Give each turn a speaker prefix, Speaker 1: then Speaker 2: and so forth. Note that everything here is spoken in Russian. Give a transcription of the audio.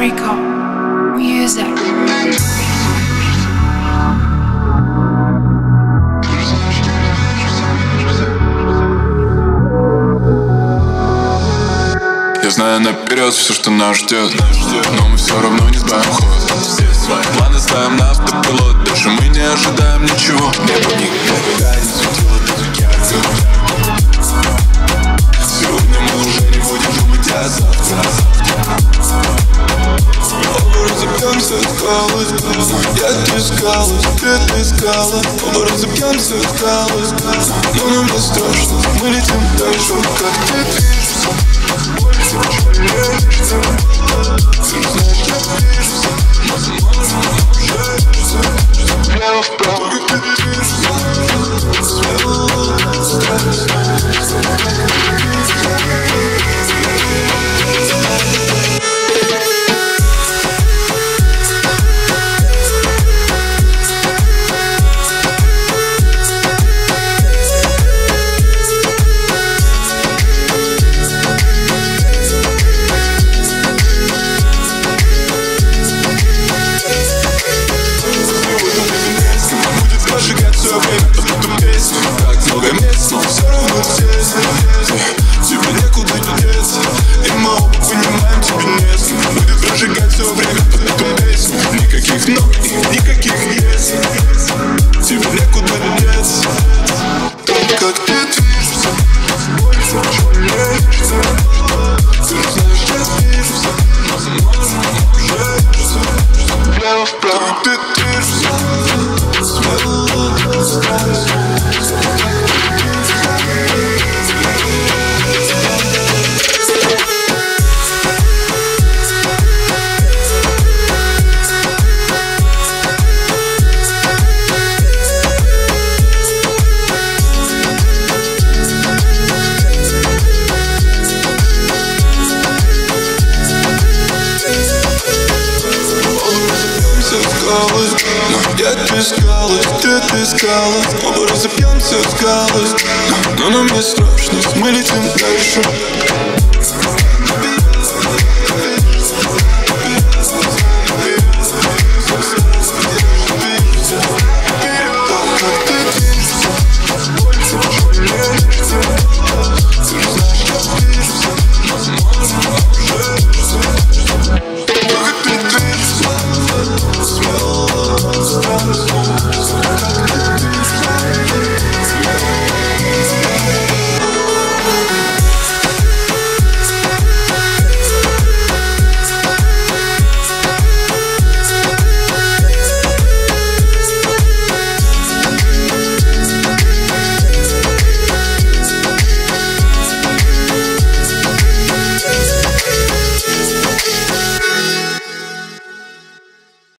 Speaker 1: Rico Music.
Speaker 2: Я знаю наперед все, что нас ждет, но мы все равно не сбавим ход. Все свои планы ставим на автопилот. Даже мы не ожидаем ничего. Небо никогда не светило так ярко. Сегодня мы уже не будем думать о завтра. Оба разобьемся в скалы. Я трескалась, ты трескала. Оба разобьемся в скалы. Но нам не страшно, мы летим дальше. Как ты движешься, больше жалеешься. Ты знаешь, я движусь, возможно, ужаешься. Влево вправо, ты движешься. Смело, страсть. Так много мест, но все равно здесь. Тебе некуда деться, и мы оба понимаем, тебе не с кем. Будет прожигать все время под эту песню. Никаких но и никаких если. Тебе некуда деться. Как ты движешься, больше жалеешься. Ты же знаешь, я движусь, возможно, ужаешься. Влево вправо, ты движешься. Смело, страсть. Но я трескалась, ты трескалась. Оба разобьемся в скалы. Но нам не страшно, мы летим дальше.